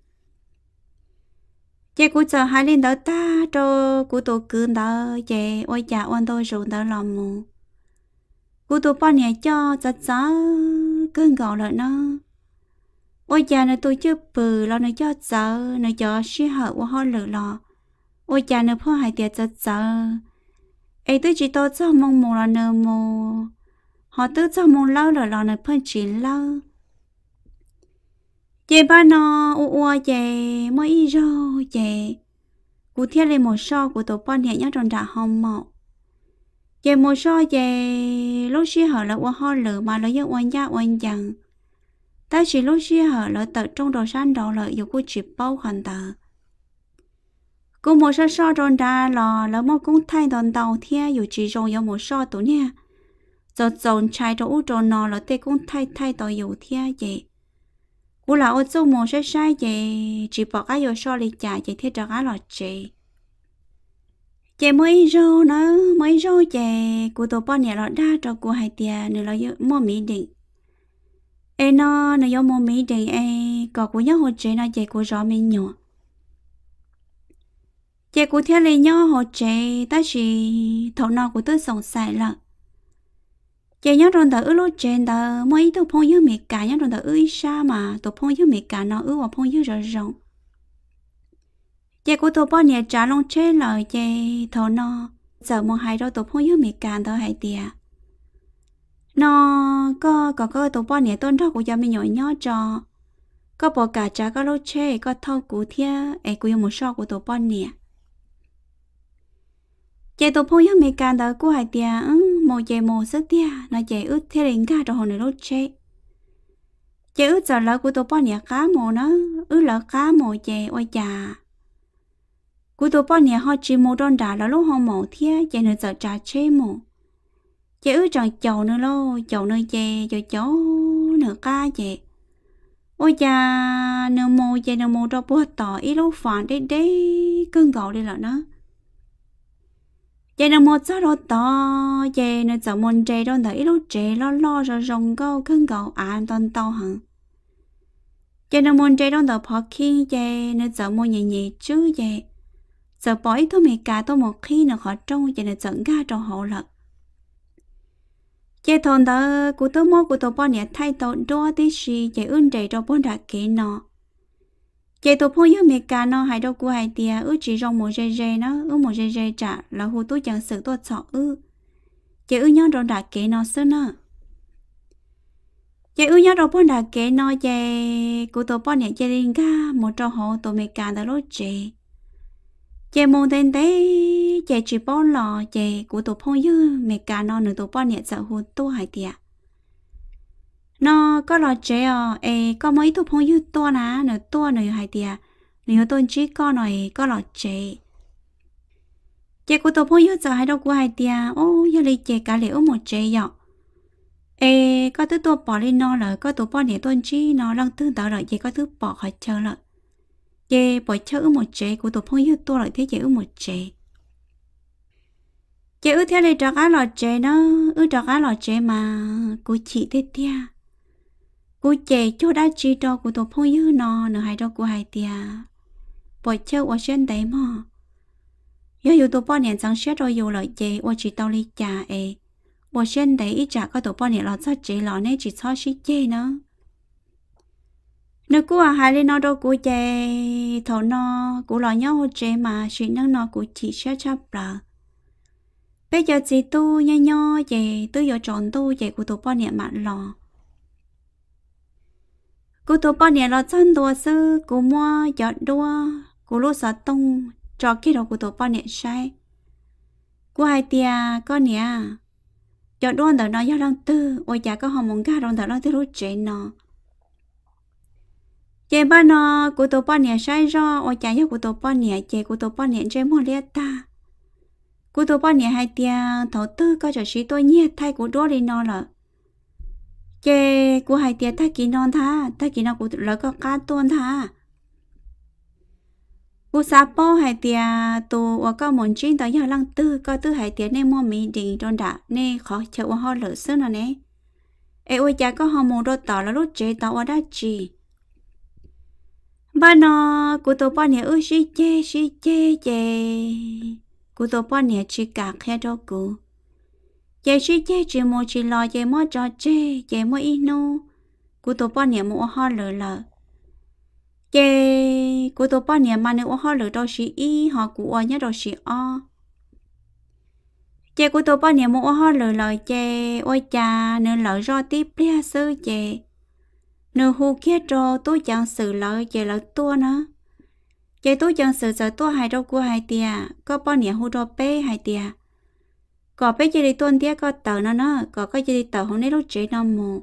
chị cô giờ hai lên đó ta cho cô tôi cứ đó chị ôi chả ôn tôi rồi đó làm mù cô tôi bao nhiêu cho chặt cơn gạo lại nó ôi cha nó tôi chưa bự lo nó cho sợ nó cho xí hở qua ho lử lò ôi cha nó phô hai tiệt chặt sợ tôi chỉ tôi cho mong mù là nơ mù họ tự cho mong lâu rồi lo nó phân chỉ lâu chị ba nó ua chị mới rồi chị cô thiết lên một so của tổ bao nhiêu nhá trong đã hồng mộ chị một so chị lúc xí hở là qua ho lử mà lấy những oan gia oan dằng ta chỉ lúc xí hở là tự trong đồ san đồ lợi dù cô chỉ bao hoàn tờ cô một so trong đà là một cũng thay đòn tàu thia dù chỉ dùng有một so tụ nha giờ dồn trái đồ trò nọ là tê cũng thay tàu dù thia vậy cô là ô tô một sai vậy chỉ bỏ cái dù so đi trả vậy thế cho cái là chị mới rô nữa mới rô chè của tổ bọn nhà nó đa cho của hai tia nữa là mua mỹ định em nó nữa mua mỹ định em có của nhau hỗ trợ nó chè của rõ mình nhỏ chè của theo lấy nhau hỗ trợ ta chỉ thầu nào của tôi sống sai là chè nhau trong đó lúc trên đó mỗi tổ phong yêu mỹ cả nhau trong đó xa mà tổ phong yêu mỹ cả nó và phong yêu rõ rộng chè của tổ bọn nhà trả long chế lời chè thầu nó giờ một hai đôi tổ phong yêu mỹ cả đó hai tia nó có tổ bọn nhà tôn đó của gia mình nhỏ nhỏ cho có bỏ cả trả có lô chê có thâu cụ thia ấy cũng một số của tổ bọn nhà chạy tổ phong yêu mỹ cả đó của hai tia một chạy một sức tia nó chạy ướt theo đến cả cho họ này lô chê chạy ướt giờ là của tổ bọn nhà cá mồ nó ướt là cá mồ chạy ôi chà của tổ bọn nhà họ chỉ một đòn đá là lúc họ mồ thia chạy nữa giờ trả chê mồ chạy ướt chẳng chầu nữa lô chầu nơi chạy cho cháu nữa cá chạy ôi chà nửa mồ chạy nửa mồ cho bữa tỏ ít lúc phản đấy cơn gạo đi là nó chạy nửa mồ sao đó tỏ chạy nửa giờ môn chạy đó ít lúc chạy lo rồi rong câu cơn gạo an toàn tao hả chạy nửa môn chạy đó đỡ phá khi chạy nửa giờ môn nhẹ nhẹ chứ chạy giờ bỏ ít thôi mày cả tôi một khi nửa họ trông chạy nửa dẫn ga cho họ lận chạy thôn đó của tôi mua của tôi bao nhiêu thay tổ đua tí gì chạy ươn đầy cho bốn đã kỹ nó chạy tôi phong yêu mẹ cả nó hay đâu của hai tia chỉ trong một dây nó một dây trả là hồ tôi chẳng sự tôi sợ chạy nhau rồi đã kỹ nó xưa nữa chạy nhau rồi bốn đã kỹ nó chạy của tôi bao nhiêu chạy lên ga một trò hồ tôi mẹ cả đó lúc chạy một tên đấy chạy chỉ bao lò chạy của tổ phong yêu mẹ cả nó nữa tổ bao nhiêu sợ hồ tôi hai tia nó có lò chế có mấy tổ phong yêu to ná nữa hai tia nữa tôi chỉ có này có lò chế chạy của tổ phong yêu giờ hai đâu của hai tia giờ lấy chạy cả liệu một chế dọ có thứ tôi bỏ lên nó là có tổ bao nhiêu tôi chỉ nó lăng tương tạo lại chạy có thứ bỏ khỏi chờ lại chạy bỏ chờ một chế của tổ phong yêu to lại thế chạy một chế chạy theo lấy trò cá lò chế nó trò cá lò chế mà của chị thế tia cô chạy cho đã chỉ cho của tổ phong yêu nó nữa hai đâu của hai tia bỏ chơi ở trên đấy mà giờ tổ bao nhiêu chẳng xét rồi lại chạy ở chỉ tao đi trả ở trên đấy ít trả có tổ bao nhiêu là sao chạy lò này chỉ sao xí chơi nữa nếu cô hai lên nó đâu cô chạy thầu nó cô lò nhau hỗ trợ mà chuyện năng nó của chị sẽ chấp là bây giờ chị tu nho chạy tôi giờ chọn tu chạy của tổ bao nhiêu mà lò cô tổ bao nhiêu là chân đua sư cô mua giọt đua cô lúa sả tung cho cái đầu của tổ bao nhiêu sai cô hai tia con nè giọt đua đó nó do lăng tư ôi chả có hòm mông gà đó nó tới lúc chế nó chế ba nó của tổ bao nhiêu sai do ôi chả do của tổ bao nhiêu chế của tổ bao nhiêu chế mua liệt ta của tổ bao nhiêu hai tia thầu tư có cho sĩ tôi nhiệt thay của đua đi nó là chê của hai tia ta kỹ non tha ta kỹ nào của lỡ có cá tuôn tha của sa po hai tia tu ở có một chuyến tới giờ lăng tư có tư hai tia nên mua mì đình trong đã nên khó chịu họ lỡ xưa nữa nè ôi cha có họ mua đồ tỏ là lúc chế tỏ ở đó chỉ ba nó của tôi bao nhiêu xí chê của tôi bao nhiêu chỉ cả khe đó của chạy chỉ một chỉ lo chạy một trò chơi chạy một ino của tôi bao nhiêu một họ lỡ chạy của tôi bao nhiêu mà nếu họ lỡ đâu xí y họ của nhớ đâu xí o chạy của tôi bao nhiêu một họ lỡ chạy ôi cha nếu lỡ do tiếp bia sư chạy nếu hú kia cho tôi chẳng xử lỡ chạy lỡ tua nữa chạy tôi chẳng xử giờ tua hai đâu của hai tia có bao nhiêu hú đồ bé hai tia có bé chỉ đi tuần tia có tờ nó có cái chỉ đi tờ hôm nay lúc chế nó mù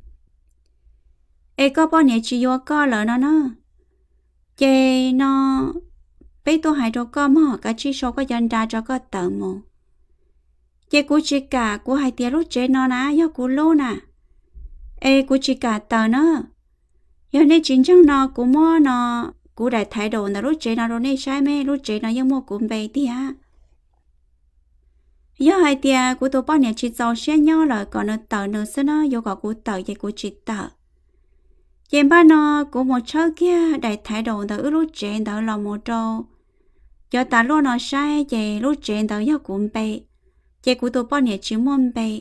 có bao nhiêu chỉ vô có lỡ nó chế nó bé tôi hai đâu có mà cái chỉ số có dân ra cho có tờ mù chế của chỉ cả của hai tia lúc chế nó ná do của lô nè của chỉ cả tờ nó giờ này chính chẳng nó của mua nó của đại thái độ nó lúc chế nó rồi này sai mê lúc chế nó giống mua của bé tia giờ hai tia của tụi bao nhiêu chỉ giàu xe nhau rồi còn nó tờ nó sẽ nó vô gọi của tờ vậy của chị tờ chị ba nó của một chỗ kia đại thái độ tờ lúc chuyện tờ là một trâu giờ ta luôn nó sai chị lúc chuyện tờ giờ cũng bề chị của tụi bao nhiêu chỉ muốn bề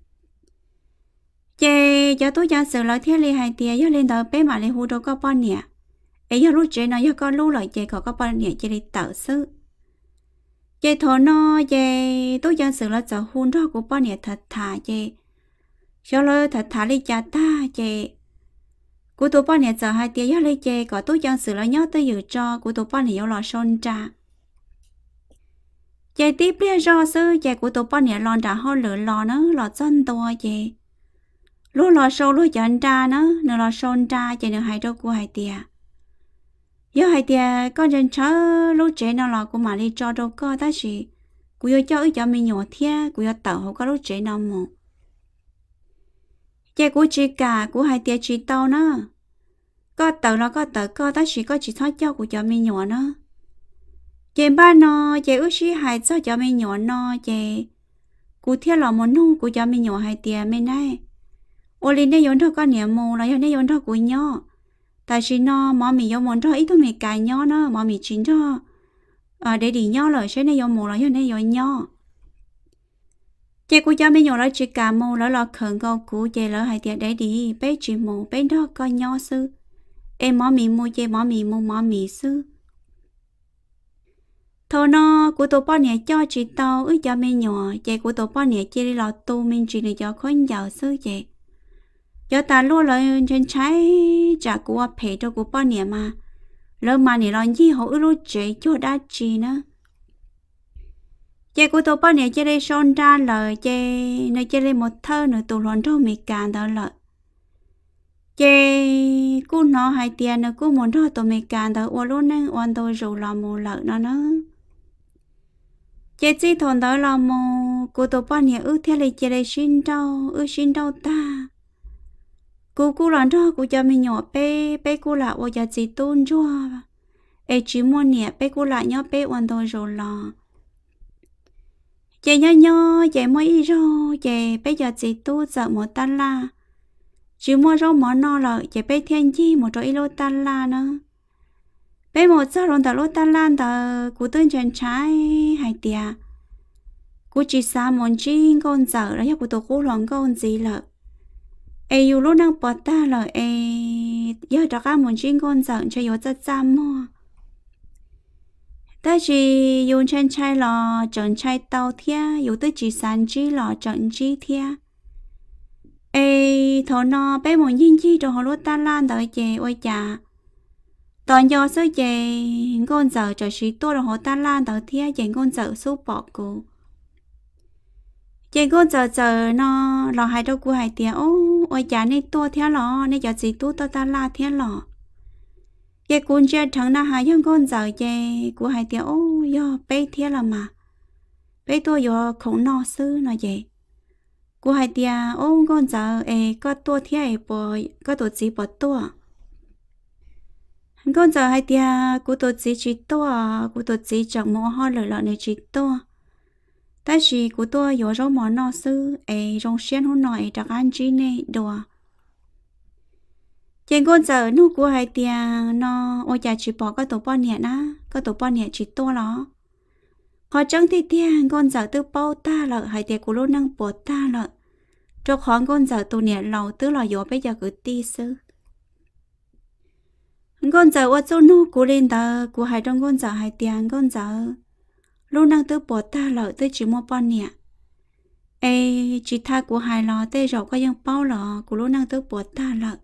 chị giờ tôi giả sử lại thiên lý hai tia giờ lên tờ bé mà lên hú đâu có bao nhiêu ấy giờ lúc chuyện nó giờ có lúc lại chị có bao nhiêu chị đi tờ sư chị thọ nó chị tôi giả sử là giờ hôn đó của bao nhiêu thật thà chị cho lỡ thật thà đi cha ta chị của tụi bao nhiêu giờ hai tia giờ lấy chị có tôi giả sử là nhớ tới dự cho của tụi bao nhiêu lò son trà chị tiếp bây giờ sư chị của tụi bao nhiêu lon đã ho lửa lò nó lò chân to chị lúc lò sâu lúc chân trà nó nửa lò son trà chị nửa hai đôi của hai tia giờ hai tia con chân chớ lúc trẻ nó là của mà đi cho đâu có ta gì của yo cho cho mình nhỏ thia của yo tàu không có lúc trẻ nào mà chị của chị cả của hai tia chị tàu nữa có tàu là có tàu có ta chỉ có chỉ thoát cho của cho mình nhỏ nữa chị ba nó chị ước sĩ hai cho mình nhỏ nó chị của thia là một nung của cho mình nhỏ hai tia mình này ô linh đây yon thôi có niệm mù là yon đây yon thôi của nhỏ tại vì nó mà mình dùng món cho ít thôi mình cài nhỏ nó mà mình chín cho để đi nhỏ rồi sẽ này dùng mù là yon này dùng nhỏ chị của cha mình nhỏ là chỉ cả mù là khẩn cầu của chị là hai tiệt để đi bé chỉ mù bé đó có nhỏ sư em mà mình mua chị mà mình mua mà mình sư thôi nó của tôi bao nhiêu cho chị tao ước cho mình nhỏ chị của tôi bao nhiêu chị đi lọt tu mình chỉ để cho khôn giàu sư chị cho ta luôn là trên trái trả của phê cho của bao nhiêu mà lỡ mà này làm gì họ ước chế cho đa chi nữa chị của tôi bao nhiêu chị đây son ra lời chị nơi chị đây một thơ nữa tụ loạn đâu mi càng đó lợi chị cô nó hai tiền nữa cô muốn đó tụi mi càng đó ô luôn nên oan tôi rồi làm một lợi nó nữa chị chỉ thằng đó là một cô tôi bao nhiêu ước theo lời chị đây xin đâu ta cô làm đó cô cho mình nhỏ bé cô là ô giờ chỉ tôn cho ấy chỉ muốn nhẹ bé cô lại nhỏ bé hoàn toàn rồi là chị nhỏ chị mới rồi chị bây giờ chỉ tu sợ một tan la chỉ mua rau món no là chị bé thiên chi một chỗ lô tan la nữa bé một sao rồi lô tan la tờ cô tên chân trái hai tia cô chỉ xa một chi con sợ đó cô tổ cô lòng con gì lợ ấy yêu lúc đang bỏ ta là ấy giờ cho các muốn chuyên con giận cho yêu rất chăm mà ta chỉ yêu chân trai là chọn trai tàu thia yêu tới chỉ san chi là chọn chi thia ấy thọ nó bé muốn nhìn chi cho họ lúc ta lan tới chè ôi chà toàn do sơ chè con giận cho sĩ tôi là họ ta lan tới thia chè con giận số bỏ cô chị con giờ nó là hai đôi của hai tia ôi chả nên tua theo lọ nên giờ gì tu ta la theo lọ chị con chơi thằng na hai dân con giờ chị của hai tia yo bé theo là mà bé tua yo không no sư nó vậy của hai tia con giờ có tua theo bò có tổ gì bò tua con giờ hai tia của tổ gì chỉ tua của tổ gì chẳng mua hoa lời lọ này chỉ tua ta chỉ của tôi có rau món nọ sư ấy rong xiên hôm nọ ấy đặc ăn chi này đùa trên con giờ nụ của hai tia nó ôi cha chỉ bỏ cái tổ bao nhiêu na cái tổ bao nhiêu chỉ to đó họ chẳng thì tia con giờ tư bao ta là hai tia của lô năng bỏ ta là cho khoảng con giờ tụ nhẹ lầu tức là giờ bây giờ cứ ti sư con giờ ở chỗ nụ của lên tờ của hai trong con giờ hai tia con giờ lúc năng tư bỏ ta lợi tới chỉ mua bao nhiêu ê chỉ tha của hai lò tê rồi có dân bao lò của lúc năng tư bỏ ta lợi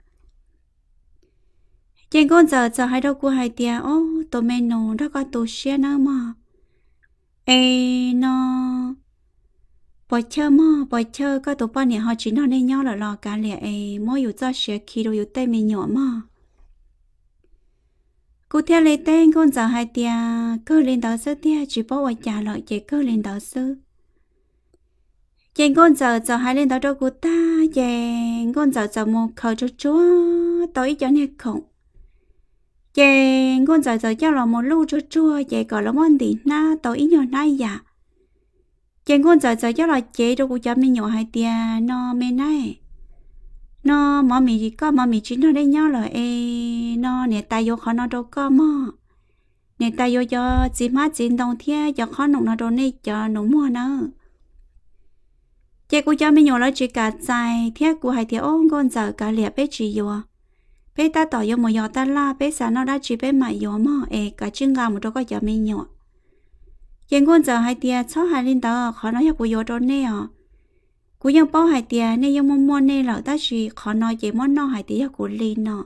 trên con giờ hai đâu của hai tia tụi mình nó đó có tụi xe nữa mà ê nó bỏ chơi có tụi bao nhiêu họ chỉ nó nên nhau là lò cả lẹ ê mỗi dù cho xe khi đâu dù tay mình nhỏ mà cụ theo lấy tên con giờ hai tia cơ lên đó sư tia chỉ bảo ở trả lợi chỉ cơ lên đó sư trên con giờ hai lên đó đâu cụ ta trên con giờ một khẩu cho chúa tới cho nên không trên con giờ cho là một lú cho chúa chỉ có là món gì na tới nhỏ nay dạ chèn con giờ giờ cho là chế đâu cũng cho mình nhỏ hai tia nó mẹ này nó mà mình chỉ có mà mình chỉ nó đây nhau là nó nè tay vô khó nó đâu có mà nè tay vô cho chỉ má chỉ đồng thia cho khó nụng nó đâu này cho nụng mua nữa chế cũng cho mình nhỏ là chỉ cả dài thia của hai tia ôn con giờ cả liệt bé chỉ vô bé ta tỏ vô một giò ta la bé sáng nó đã chỉ bé mày vô mà cả chân gà một đâu có cho mình nhỏ chèn con giờ hai tia cháu hai linh đó khó nói của vô đâu nè cú yang bao hai tia nè yang mua nè là ta chỉ khó nói chỉ món nó hai tia của linh nọ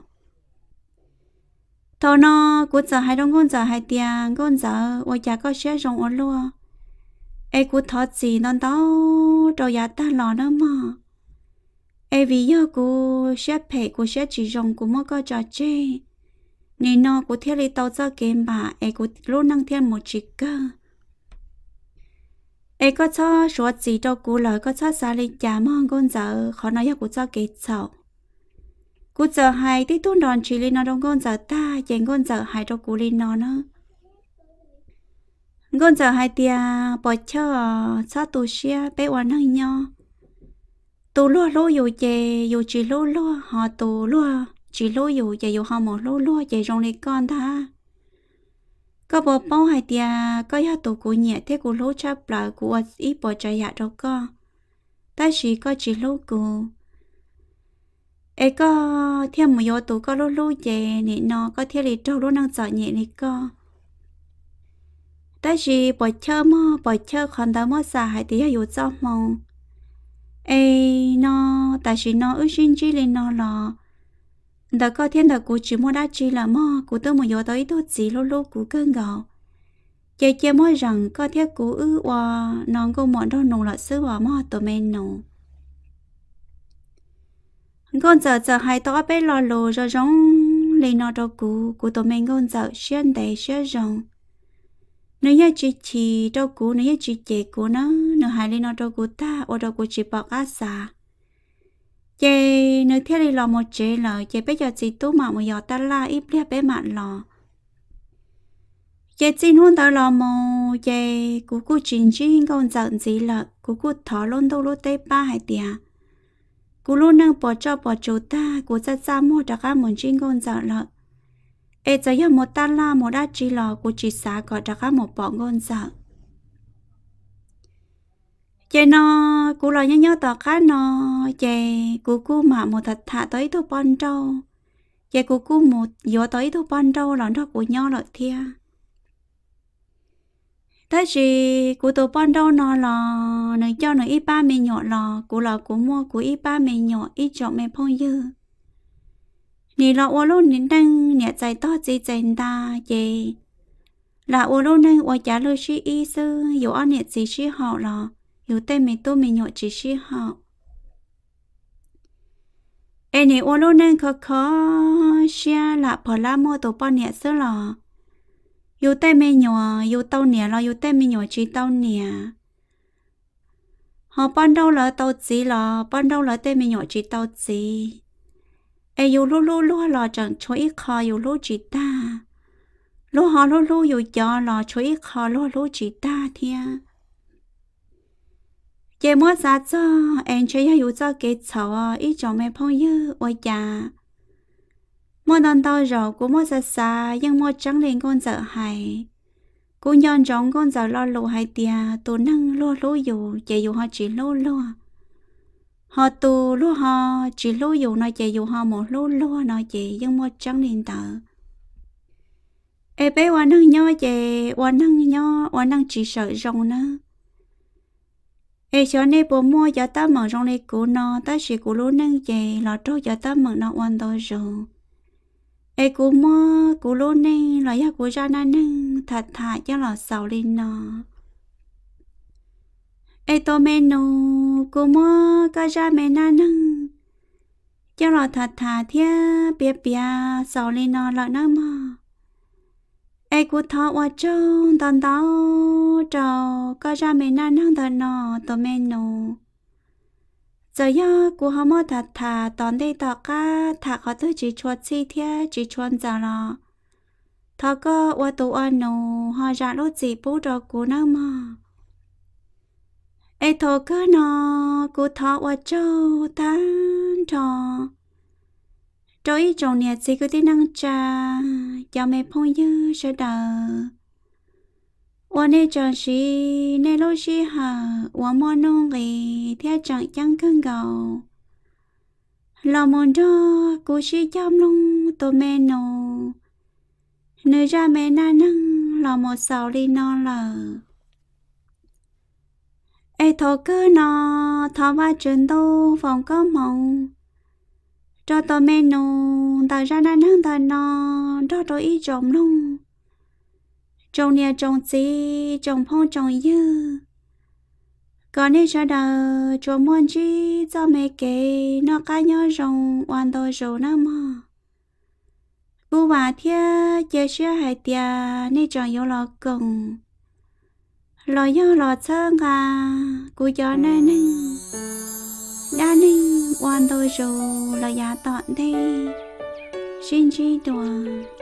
thọ nó cú giờ hai đông con giờ hai tia con giờ ôi cha có sẽ rong ở luôn cú thọ gì nó đó rồi ya ta lò nữa mà vì giờ cú sẽ phải cú sẽ chỉ rong cú mới có trò chơi nên nó cú theo đi tàu cho game bà cú luôn năng thêm một chiếc cơ có cho số gì đâu cú lời có cho xa lên chả mong con giờ khó nói cú cho kết sầu cú giờ hai tí tuôn đòn chỉ lên nó đông con giờ ta dành con giờ hai đâu cú lên nó nữa con giờ hai tia bỏ cho tù xia bé oan hơi nho tù lúa lúa dù chè dù chỉ lúa lúa họ tù lúa chỉ lúa dù chè dù họ một lúa lúa chè rong lên con ta có bộ bao hai tia có giá tụ của nhẹ thế của lúa chắp lại của ít bỏ chạy hạ đâu có ta chỉ lúa của có thêm một yếu tụ có lúa lúa về nè nó có thêm lịch trâu lúa năng giỏi nhẹ này có ta chỉ bỏ chơi còn ta mất xa hai tia yếu cho mong nó ta chỉ nó ước xin chỉ lên nó là đã có thiên đạo của chỉ mua đá chi là mò của tôi một giờ tới tôi chỉ lô lô của cơn gạo chơi mới rằng có thiết của và non có món đó nụ là sữa và mò tụi mình nụ con giờ hai tao bé lo lô rồi giống lên nó đâu của tụi mình con giờ xuyên đầy xuyên rồng nếu như chỉ đâu của nếu như chỉ chế của nó nếu hai lên nó đâu của ta ở đâu của chỉ bọc á xà chị nếu theo đi lò một chế là chị bây giờ chị tú mà một giờ ta la ít liếc bé mặn lò chị xin hôn ta lò mồ chị cô chín con giận gì là cô thỏ luôn đâu luôn tây ba hai tia cô luôn nâng bỏ chỗ ta cô ra mua đã cả một chín con giận là giờ giờ một ta la một đá chỉ lò cô chỉ xả gọi đã cả một bọn con giận chị nó cô lo nhớ tỏ cá nó chị cô mà một thật thà tới thu ban trâu chị cô một giờ tới thu ban trâu là nó của nhau lợi thia thế thì cô thu ban trâu nó là nơi cho nó ít ba mình nhỏ là cô là cô mua của ít ba mình nhỏ ít chọn mẹ phong dư nè là ô lô nín đang nhẹ chạy to gì chạy ta chị là ô lô nên ô trả lời sĩ y sư dù anh nhẹ gì sĩ họ là dù tên mình tôi mình nhọ chỉ sĩ họ này ô lô nên khó xia là bỏ la mua tổ bao nhẹ sơ lò dù tên mình nhỏ dù tàu nhẹ là dù tên mình nhỏ chỉ tàu nhẹ họ ban đầu là tàu gì là ban đầu là tên mình nhỏ chỉ tàu gì dù lú là chẳng cho ít khó dù lú chỉ ta lú họ lú dù cho là cho ít khó lú chỉ ta thia chị mua giá cho em chơi yêu cho cái cháu ít cho mẹ phong như ôi cha mua đòn tao rồi cũng mua xa nhưng mua trắng lên con dở hay cũng nhon giống con dở lo lù hay tia tụ năng lú dù chị dù họ chỉ lú họ tụ lú họ chỉ lú dù nói chị dù họ một lú nói chị nhưng mua trắng lên tờ bé hoa năng nho chị hoa năng chỉ sợ rong nữa cho nên bố mua cho ta mở trong này của nó ta chỉ của lúa nâng về là trâu cho ta mở nó hoàn toàn rồi của mua của lúa nâng là giá của ra nâng thật thà cho là sầu lên nó tôi menu của mua cái ra mẹ nâng cho là thật thà thia bia sầu lên nó là nó mà cô thọ qua trâu tòn tao trâu có ra mẹ nâng thật nó tôi menu giờ giờ cô họ mua thật thà tòn đây tọ cá thà họ tới chỉ chuột chi thia chỉ chuột giờ là thọ có qua tụ ăn nô họ ra lót gì bố đồ của nó mà ai thọ cơ nó cô thọ qua châu tan trò trôi trong nhà chỉ có tiếng năng cha cho mẹ phong dư sẽ đờ qua nè chẳng gì nè lối gì hả qua mò nông gì theo chẳng chẳng cơn gầu lo mòn đó cô chỉ chăm luôn tôi mẹ nô nơi ra mẹ na năng lo một sầu đi non lờ ai thọ cơ nó thọ ba chuyện đâu phòng có mộng cho tôi mẹ nô tạo ra na năng ta nó cho tôi ý trồng luôn trồng nhà trồng gì trồng phong trồng dư còn đi cho đời cho muốn chi cho mẹ kể nó cá nhỏ rồng hoàn toàn rồi nó mà cô bà thia chơi xe hai tia nên chọn yêu lo cần lo yêu lo chân à cô cho nên đã nên hoàn toàn rồi là giá tọn đây xin chi đoàn